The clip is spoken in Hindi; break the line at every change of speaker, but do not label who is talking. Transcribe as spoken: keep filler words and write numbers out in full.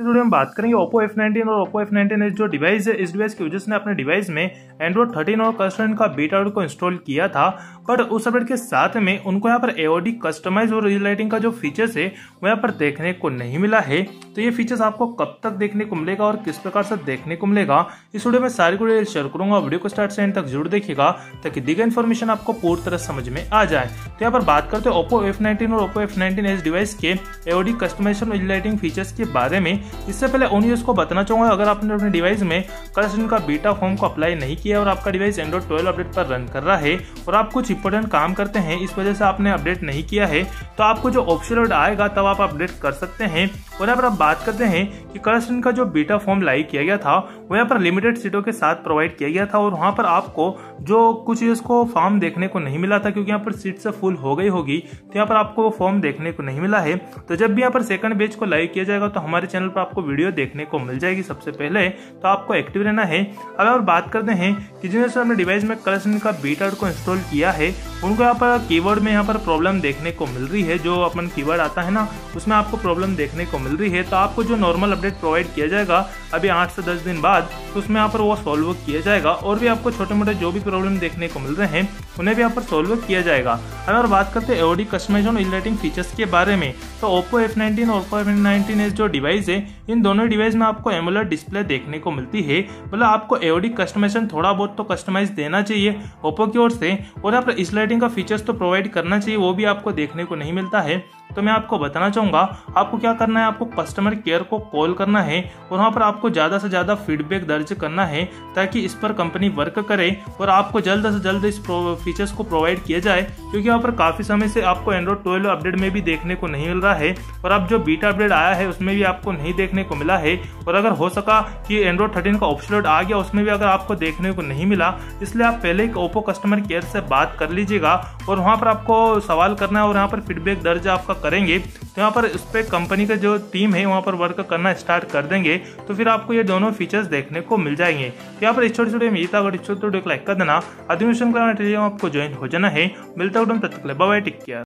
इस वीडियो में बात करेंगे ओप्पो एफ नाइनटीन और ओप्पो एफ नाइनटीन एस जो डिवाइस है, इस डिवाइस की वजह से अपने डिवाइस में एंड्रॉइड थर्टीन और कस्टमर का बीटा अपडेट को इंस्टॉल किया था, बट उस अपडेट के साथ में उनको यहाँ पर एओडी कस्टमाइज और रियल लाइटिंग का जो फीचर्स है वो यहाँ पर देखने को नहीं मिला है। तो ये फीचर्स आपको कब तक देखने को मिलेगा और किस प्रकार से देखने को मिलेगा, इस वीडियो में सारी को शेयर करूंगा। वीडियो को स्टार्ट से एंड तक जरूर देखिएगा ताकि दी गई इन्फॉर्मेशन आपको पूरी तरह समझ में आ जाए। तो यहाँ पर बात करते हैं ओप्पो एफ नाइनटीन और Oppo F nineteen S device के एओडी कस्टमाइजेशन और लाइटिंग फीचर्स के बारे में। इससे पहले उन यूजर्स को बताना चाहूंगा, अगर आपने अपने डिवाइस में कस्टमर का बीटा फॉर्म को अप्लाई नहीं किया और आपका डिवाइस एंड्रॉइड ट्वेल्व अपडेट पर रन कर रहा है और आप कुछ इंपॉर्टेंट काम करते हैं, इस वजह से आपने अपडेट नहीं किया है, तो आपको जो ऑप्शन आएगा तब आप अपडेट कर सकते हैं। और यहाँ पर आप बात करते हैं कि कस्टमर का जो बीटा फॉर्म लाइक किया गया था वो यहाँ पर लिमिटेड सीटों के साथ प्रोवाइड किया गया था और वहां पर आपको जो कुछ यूजर्स को फॉर्म देखने को नहीं मिला था क्योंकि यहाँ पर सीट से फुल हो गई होगी, तो यहाँ पर आपको वो फॉर्म देखने को नहीं मिला है। तो जब भी यहाँ पर सेकंड बैच को लाइव किया जाएगा तो हमारे चैनल पर आपको वीडियो देखने को मिल जाएगी सबसे पहले, तो आपको एक्टिव रहना है। अब और बात करते हैं कि जिन्होंने अपने डिवाइस में कस्टमर का बीटा को इंस्टॉल किया है उनको यहाँ पर कीवर्ड में यहाँ पर प्रॉब्लम देखने को मिल रही है, जो अपन कीवर्ड आता है ना उसमें आपको प्रॉब्लम देखने को मिल रही है। तो आपको जो नॉर्मल अपडेट प्रोवाइड किया जाएगा अभी आठ से दस दिन बाद, तो उसमें यहाँ पर वो सॉल्व किया जाएगा और भी आपको छोटे मोटे जो भी प्रॉब्लम देखने को मिल रहे हैं उन्हें भी यहाँ पर सॉल्व किया जाएगा। अगर बात करते हैं एओडी कस्टमाइजेशन और लाइटिंग फीचर्स के बारे में, तो ओप्पो एफ नाइनटीन और ओप्पो एफ नाइनटीन एस जो डिवाइस है, इन दोनों डिवाइस में आपको एमोलेड डिस्प्ले देखने को मिलती है। मतलब आपको एओडी कस्टमाइजेशन थोड़ा बहुत तो कस्टमाइज देना चाहिए ओप्पो की ओर से, और यहाँ पर इस लाइटिंग का फीचर्स तो प्रोवाइड करना चाहिए, वो भी आपको देखने को नहीं मिलता है। तो मैं आपको बताना चाहूंगा आपको क्या करना है, आपको कस्टमर केयर को कॉल करना है और वहां पर आपको ज्यादा से ज्यादा फीडबैक दर्ज करना है ताकि इस पर कंपनी वर्क करे और आपको जल्द से जल्द इस फीचर्स को प्रोवाइड किया जाए, क्योंकि यहाँ पर काफी समय से आपको एंड्रॉइड ट्वेल्व अपडेट में भी देखने को नहीं मिल रहा है और अब जो बीटा अपडेट आया है उसमें भी आपको नहीं देखने को मिला है। और अगर हो सका कि एंड्रॉइड थर्टीन का ऑप्शन आ गया उसमें भी अगर आपको देखने को नहीं मिला, इसलिए आप पहले एक ओप्पो कस्टमर केयर से बात कर लीजिएगा और वहां पर आपको सवाल करना है और यहाँ पर फीडबैक दर्ज आपका करेंगे, तो यहाँ पर उस पर कंपनी का जो टीम है वहाँ पर वर्क करना स्टार्ट कर देंगे, तो फिर आपको ये दोनों फीचर्स देखने को मिल जाएंगे। तो यहाँ पर इस छोटे छोटे में था, अगर इस छोटे वीडियो को लाइक कर देना, अधिवेशन करना आपको ज्वाइन हो जाना है। मिलता हूँ तब तक बाय बाय, टेक केयर।